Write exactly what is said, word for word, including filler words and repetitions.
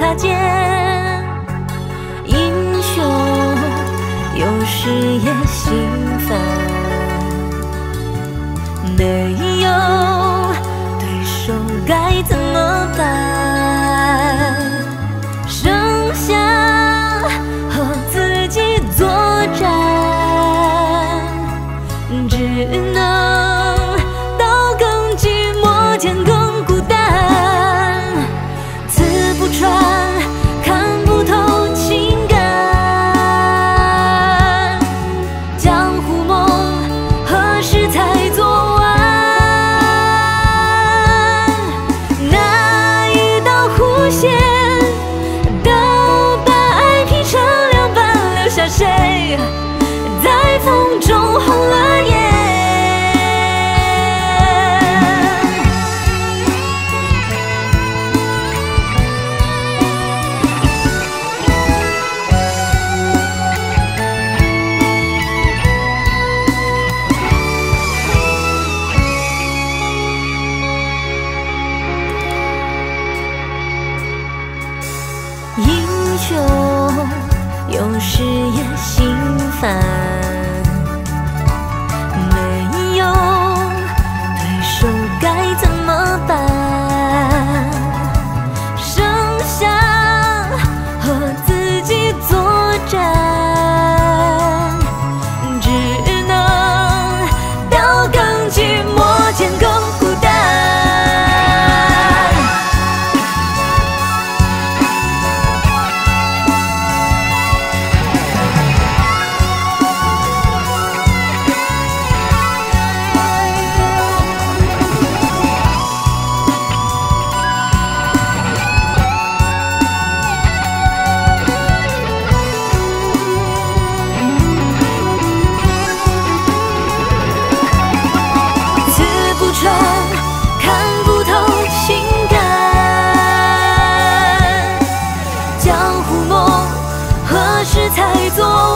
擦肩。英雄有时也心烦，没有对手该怎么办？剩下和自己作战，只能到更寂寞间更孤单。刺不穿，看不透情感，江湖梦何时才做完？那一道弧线都把爱劈成两半，留下谁在风中红了眼？英雄有时也心烦，没有对手该怎么办？剩下和自己作战，只能到更寂寞间更孤单。看不透情感，江湖梦何时才做